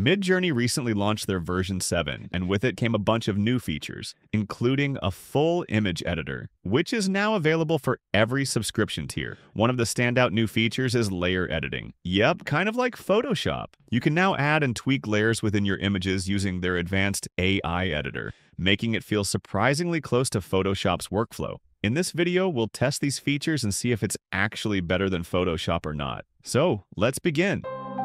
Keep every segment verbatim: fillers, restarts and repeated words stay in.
Midjourney recently launched their version seven, and with it came a bunch of new features, including a full image editor, which is now available for every subscription tier. One of the standout new features is layer editing. Yep, kind of like Photoshop. You can now add and tweak layers within your images using their advanced A I editor, making it feel surprisingly close to Photoshop's workflow. In this video, we'll test these features and see if it's actually better than Photoshop or not. So, let's begin.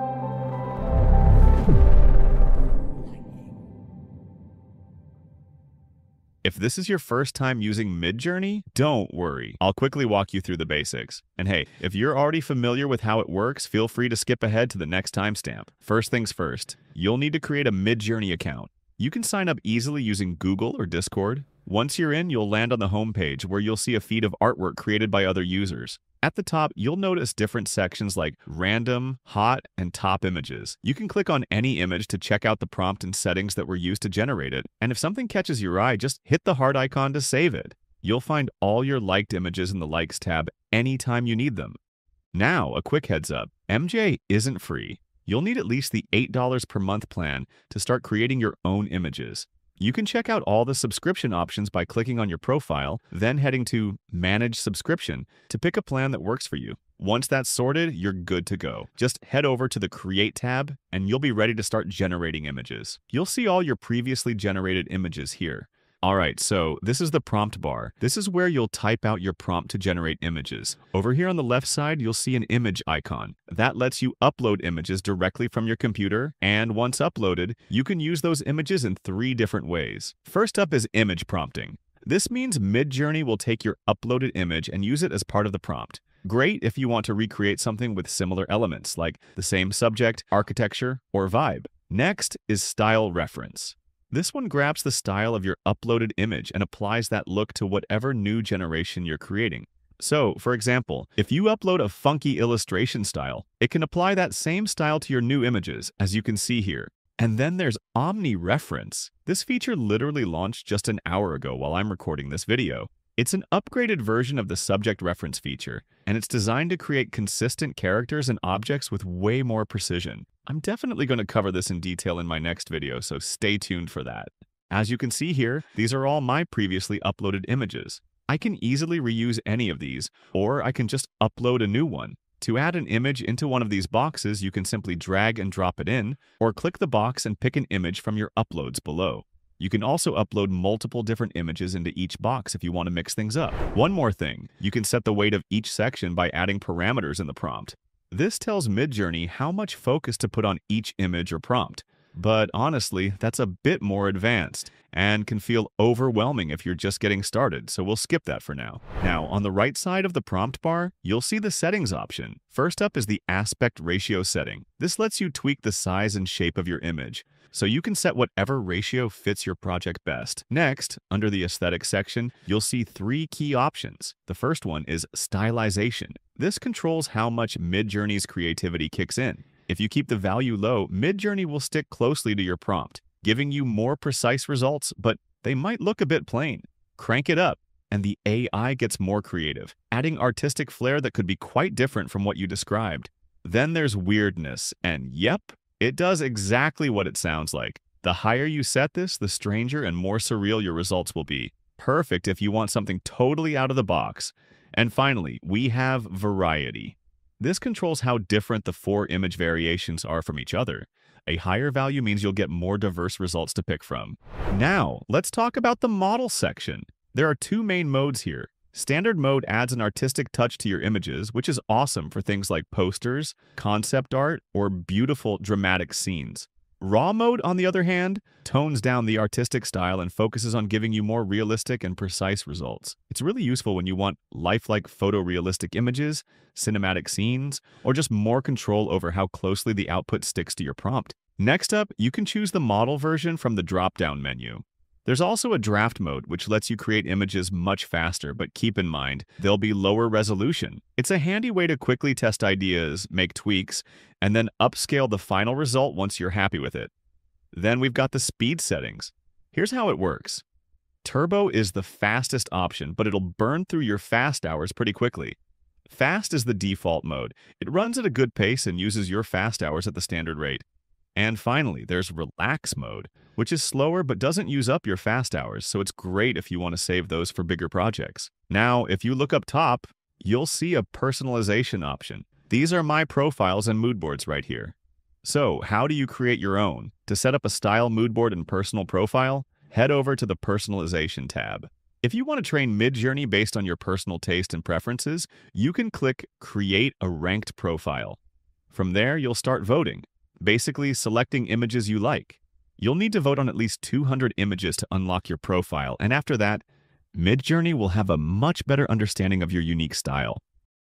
If this is your first time using Midjourney, don't worry. I'll quickly walk you through the basics. And hey, if you're already familiar with how it works, feel free to skip ahead to the next timestamp. First things first, you'll need to create a Midjourney account. You can sign up easily using Google or Discord. Once you're in, you'll land on the homepage where you'll see a feed of artwork created by other users. At the top, you'll notice different sections like Random, Hot, and Top Images. You can click on any image to check out the prompt and settings that were used to generate it. And if something catches your eye, just hit the heart icon to save it. You'll find all your liked images in the Likes tab anytime you need them. Now, a quick heads up, M J isn't free. You'll need at least the eight dollars per month plan to start creating your own images. You can check out all the subscription options by clicking on your profile, then heading to Manage Subscription to pick a plan that works for you. Once that's sorted, you're good to go. Just head over to the Create tab, and you'll be ready to start generating images. You'll see all your previously generated images here. Alright, so this is the prompt bar. This is where you'll type out your prompt to generate images. Over here on the left side, you'll see an image icon. That lets you upload images directly from your computer, and once uploaded, you can use those images in three different ways. First up is image prompting. This means Midjourney will take your uploaded image and use it as part of the prompt. Great if you want to recreate something with similar elements, like the same subject, architecture, or vibe. Next is style reference. This one grabs the style of your uploaded image and applies that look to whatever new generation you're creating. So, for example, if you upload a funky illustration style, it can apply that same style to your new images, as you can see here. And then there's Omni Reference. This feature literally launched just an hour ago while I'm recording this video. It's an upgraded version of the subject reference feature, and it's designed to create consistent characters and objects with way more precision. I'm definitely going to cover this in detail in my next video, so stay tuned for that. As you can see here, these are all my previously uploaded images. I can easily reuse any of these, or I can just upload a new one. To add an image into one of these boxes, you can simply drag and drop it in, or click the box and pick an image from your uploads below. You can also upload multiple different images into each box if you want to mix things up. One more thing, you can set the weight of each section by adding parameters in the prompt. This tells Midjourney how much focus to put on each image or prompt. But honestly, that's a bit more advanced and can feel overwhelming if you're just getting started, so we'll skip that for now. Now, on the right side of the prompt bar, you'll see the settings option. First up is the aspect ratio setting. This lets you tweak the size and shape of your image, so you can set whatever ratio fits your project best. Next, under the aesthetic section, you'll see three key options. The first one is Stylization. This controls how much Midjourney's creativity kicks in. If you keep the value low, Midjourney will stick closely to your prompt, giving you more precise results, but they might look a bit plain. Crank it up, and the A I gets more creative, adding artistic flair that could be quite different from what you described. Then there's Weirdness, and yep, it does exactly what it sounds like. The higher you set this, the stranger and more surreal your results will be. Perfect if you want something totally out of the box. And finally, we have Variety. This controls how different the four image variations are from each other. A higher value means you'll get more diverse results to pick from. Now, let's talk about the model section. There are two main modes here. Standard mode adds an artistic touch to your images, which is awesome for things like posters, concept art, or beautiful dramatic scenes. Raw mode, on the other hand, tones down the artistic style and focuses on giving you more realistic and precise results. It's really useful when you want lifelike photorealistic images, cinematic scenes, or just more control over how closely the output sticks to your prompt. Next up, you can choose the model version from the drop-down menu. There's also a draft mode, which lets you create images much faster, but keep in mind, they'll be lower resolution. It's a handy way to quickly test ideas, make tweaks, and then upscale the final result once you're happy with it. Then we've got the speed settings. Here's how it works. Turbo is the fastest option, but it'll burn through your fast hours pretty quickly. Fast is the default mode. It runs at a good pace and uses your fast hours at the standard rate. And finally, there's Relax mode, which is slower but doesn't use up your fast hours, so it's great if you want to save those for bigger projects. Now, if you look up top, you'll see a personalization option. These are my profiles and mood boards right here. So, how do you create your own? To set up a style mood board and personal profile, head over to the Personalization tab. If you want to train Midjourney based on your personal taste and preferences, you can click Create a Ranked Profile. From there, you'll start voting, basically selecting images you like. You'll need to vote on at least two hundred images to unlock your profile, and after that, Midjourney will have a much better understanding of your unique style.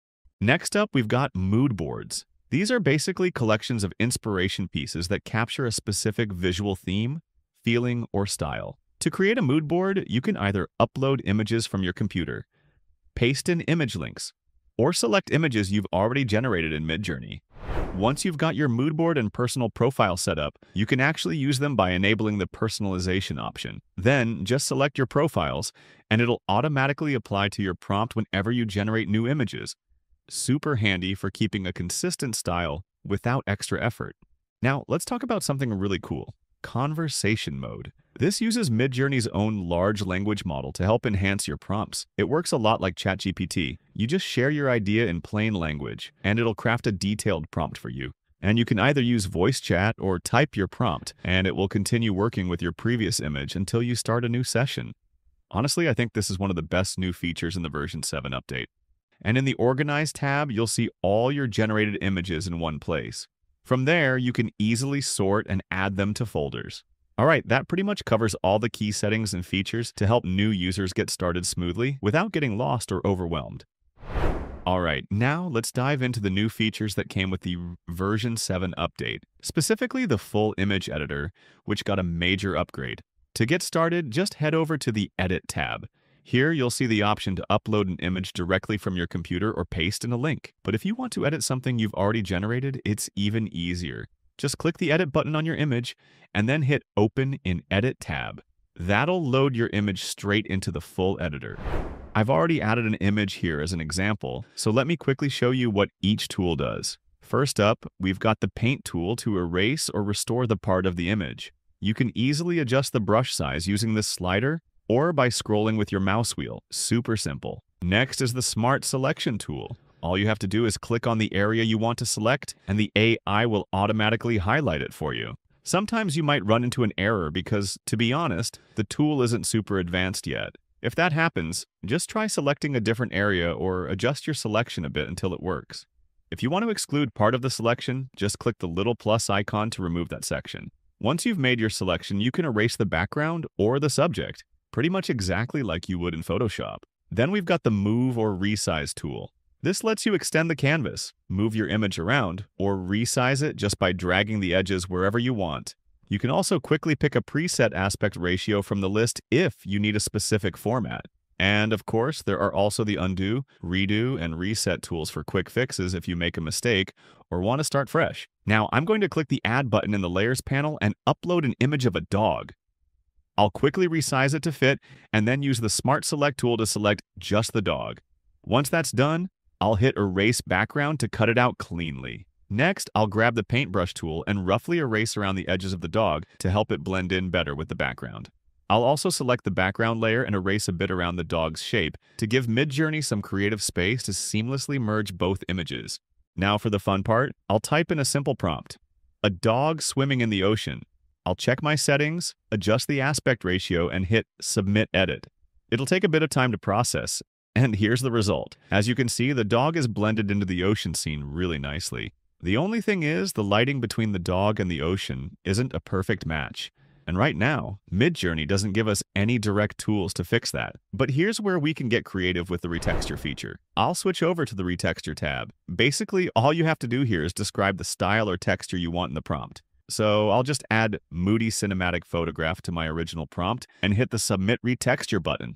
Next up, we've got mood boards. These are basically collections of inspiration pieces that capture a specific visual theme, feeling, or style. To create a mood board, you can either upload images from your computer, paste in image links, or select images you've already generated in Midjourney. Once you've got your mood board and personal profile set up, you can actually use them by enabling the personalization option. Then, just select your profiles, and it'll automatically apply to your prompt whenever you generate new images. Super handy for keeping a consistent style without extra effort. Now, let's talk about something really cool. Conversation mode. This uses Midjourney's own large language model to help enhance your prompts. It works a lot like ChatGPT. You just share your idea in plain language, and it'll craft a detailed prompt for you. And you can either use voice chat or type your prompt, and it will continue working with your previous image until you start a new session. Honestly, I think this is one of the best new features in the version seven update. And in the Organize tab, you'll see all your generated images in one place. From there, you can easily sort and add them to folders. Alright, that pretty much covers all the key settings and features to help new users get started smoothly without getting lost or overwhelmed. Alright, now let's dive into the new features that came with the version seven update, specifically the full image editor, which got a major upgrade. To get started, just head over to the Edit tab. Here, you'll see the option to upload an image directly from your computer or paste in a link. But if you want to edit something you've already generated, it's even easier. Just click the Edit button on your image and then hit Open in Edit tab. That'll load your image straight into the full editor. I've already added an image here as an example, so let me quickly show you what each tool does. First up, we've got the Paint tool to erase or restore the part of the image. You can easily adjust the brush size using this slider or by scrolling with your mouse wheel. Super simple. Next is the Smart Selection tool. All you have to do is click on the area you want to select, and the A I will automatically highlight it for you. Sometimes you might run into an error because, to be honest, the tool isn't super advanced yet. If that happens, just try selecting a different area or adjust your selection a bit until it works. If you want to exclude part of the selection, just click the little plus icon to remove that section. Once you've made your selection, you can erase the background or the subject, pretty much exactly like you would in Photoshop. Then we've got the Move or Resize tool. This lets you extend the canvas, move your image around, or resize it just by dragging the edges wherever you want. You can also quickly pick a preset aspect ratio from the list if you need a specific format. And of course, there are also the Undo, Redo, and Reset tools for quick fixes if you make a mistake or want to start fresh. Now, I'm going to click the Add button in the Layers panel and upload an image of a dog. I'll quickly resize it to fit and then use the Smart Select tool to select just the dog. Once that's done, I'll hit Erase Background to cut it out cleanly. Next, I'll grab the Paintbrush tool and roughly erase around the edges of the dog to help it blend in better with the background. I'll also select the background layer and erase a bit around the dog's shape to give Midjourney some creative space to seamlessly merge both images. Now for the fun part, I'll type in a simple prompt. A dog swimming in the ocean. I'll check my settings, adjust the aspect ratio, and hit Submit Edit. It'll take a bit of time to process, and here's the result. As you can see, the dog is blended into the ocean scene really nicely. The only thing is, the lighting between the dog and the ocean isn't a perfect match. And right now, Midjourney doesn't give us any direct tools to fix that. But here's where we can get creative with the Retexture feature. I'll switch over to the Retexture tab. Basically, all you have to do here is describe the style or texture you want in the prompt. So I'll just add Moody Cinematic Photograph to my original prompt and hit the Submit Retexture button.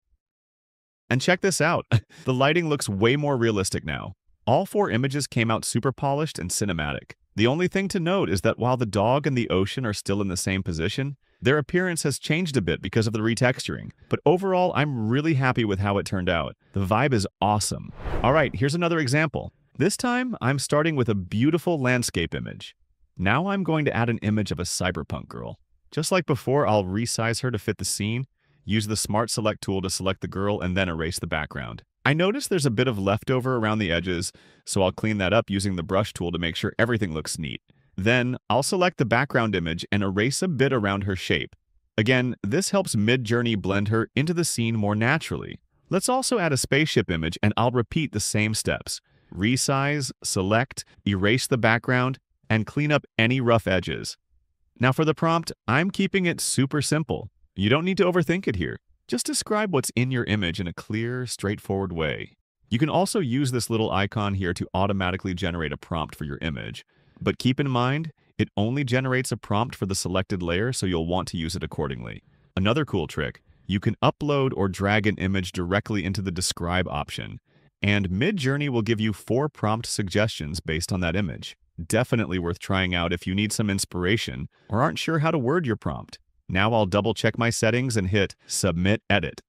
And check this out. The lighting looks way more realistic now. All four images came out super polished and cinematic. The only thing to note is that while the dog and the ocean are still in the same position, their appearance has changed a bit because of the retexturing. But overall, I'm really happy with how it turned out. The vibe is awesome. All right, here's another example. This time, I'm starting with a beautiful landscape image. Now I'm going to add an image of a cyberpunk girl. Just like before, I'll resize her to fit the scene, use the Smart Select tool to select the girl, and then erase the background. I notice there's a bit of leftover around the edges, so I'll clean that up using the brush tool to make sure everything looks neat. Then, I'll select the background image and erase a bit around her shape. Again, this helps Midjourney blend her into the scene more naturally. Let's also add a spaceship image, and I'll repeat the same steps. Resize, select, erase the background, and clean up any rough edges. Now for the prompt, I'm keeping it super simple. You don't need to overthink it here. Just describe what's in your image in a clear, straightforward way. You can also use this little icon here to automatically generate a prompt for your image. But keep in mind, it only generates a prompt for the selected layer, so you'll want to use it accordingly. Another cool trick, you can upload or drag an image directly into the Describe option, and Midjourney will give you four prompt suggestions based on that image. Definitely worth trying out if you need some inspiration or aren't sure how to word your prompt. Now I'll double check my settings and hit Submit Edit.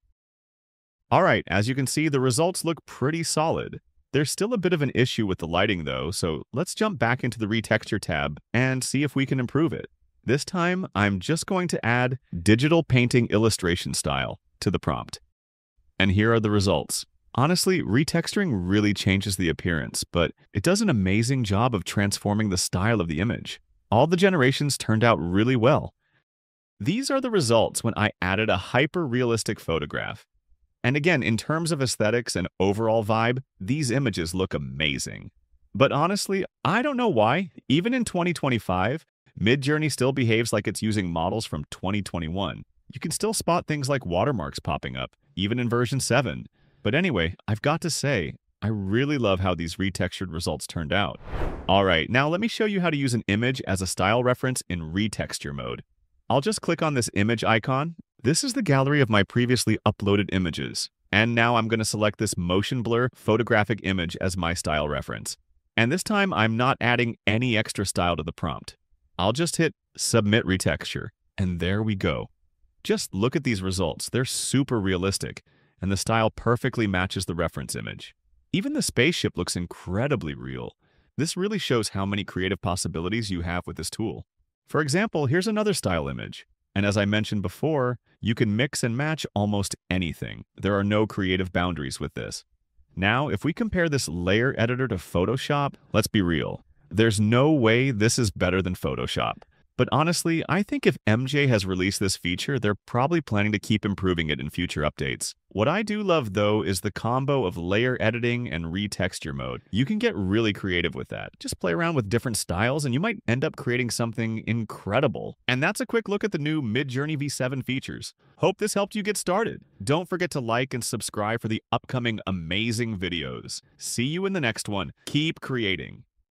Alright, as you can see, the results look pretty solid. There's still a bit of an issue with the lighting though, so let's jump back into the Retexture tab and see if we can improve it. This time, I'm just going to add Digital Painting Illustration Style to the prompt. And here are the results. Honestly, retexturing really changes the appearance, but it does an amazing job of transforming the style of the image. All the generations turned out really well. These are the results when I added a hyper-realistic photograph. And again, in terms of aesthetics and overall vibe, these images look amazing. But honestly, I don't know why, even in twenty twenty-five, Midjourney still behaves like it's using models from twenty twenty-one. You can still spot things like watermarks popping up, even in version seven. But anyway, I've got to say, I really love how these retextured results turned out. Alright, now let me show you how to use an image as a style reference in retexture mode. I'll just click on this image icon. This is the gallery of my previously uploaded images. And now I'm going to select this motion blur photographic image as my style reference. And this time I'm not adding any extra style to the prompt. I'll just hit Submit Retexture, and there we go. Just look at these results. They're super realistic, and the style perfectly matches the reference image. Even the spaceship looks incredibly real. This really shows how many creative possibilities you have with this tool. For example, here's another style image. And as I mentioned before, you can mix and match almost anything. There are no creative boundaries with this. Now, if we compare this layer editor to Photoshop, let's be real. There's no way this is better than Photoshop. But honestly, I think if M J has released this feature, they're probably planning to keep improving it in future updates. What I do love, though, is the combo of layer editing and retexture mode. You can get really creative with that. Just play around with different styles, and you might end up creating something incredible. And that's a quick look at the new Midjourney V seven features. Hope this helped you get started. Don't forget to like and subscribe for the upcoming amazing videos. See you in the next one. Keep creating.